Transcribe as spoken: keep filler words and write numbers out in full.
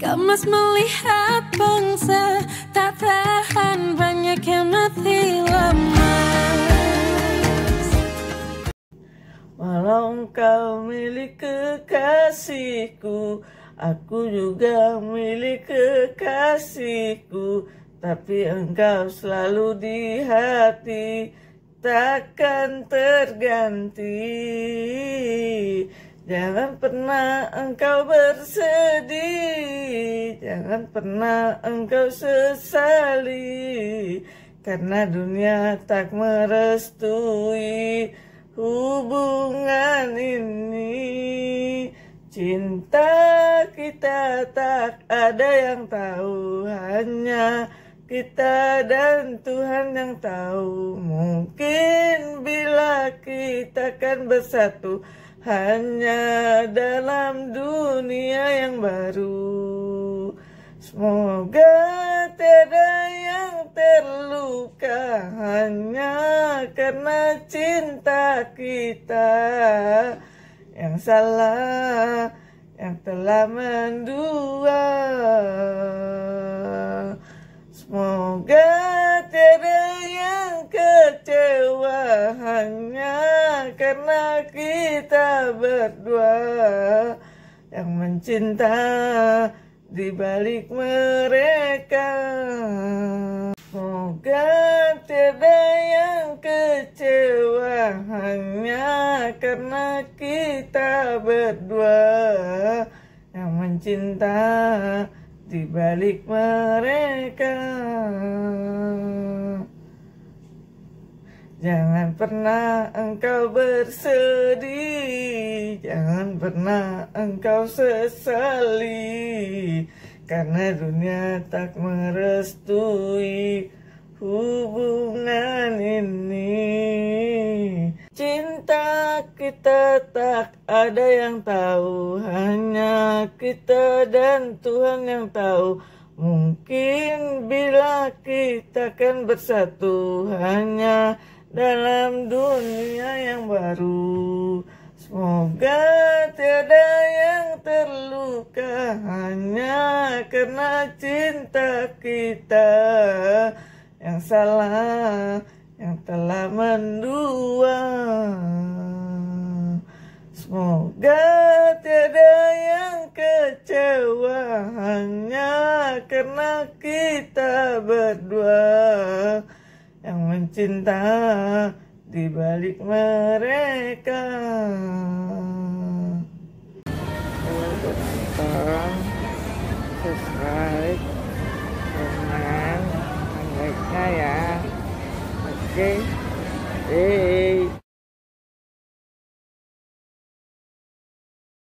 Gemas melihat bangsa tak tahan, banyak yang mati lemas. Walau engkau milik kekasihku, aku juga milik kekasihku, tapi engkau selalu di hati, takkan terganti. Jangan pernah engkau bersedih, jangan pernah engkau sesali, karena dunia tak merestui hubungan ini. Cinta kita tak ada yang tahu, hanya kita dan Tuhan yang tahu. Mungkin bila kita kan bersatu, hanya dalam dunia yang baru. Semoga tiada yang terluka hanya karena cinta kita. Yang salah, yang telah mendua. Semoga tiada yang kecewa hanya karena kita berdua yang mencinta di balik mereka. Semoga tiada yang kecewa hanya karena kita berdua yang mencinta di balik mereka. Jangan pernah engkau bersedih, jangan pernah engkau sesali, karena dunia tak merestui hubungan ini. Cinta kita tak ada yang tahu, hanya kita dan Tuhan yang tahu. Mungkin bila kita kan bersatu, hanya dalam dunia yang baru. Semoga tiada yang terluka hanya karena cinta kita. Yang salah, yang telah mendua. Semoga tiada yang kecewa hanya karena kita berdua yang mencinta di balik mereka. Tolong subscribe, komen, like-nya ya. Oke, okay. Hey.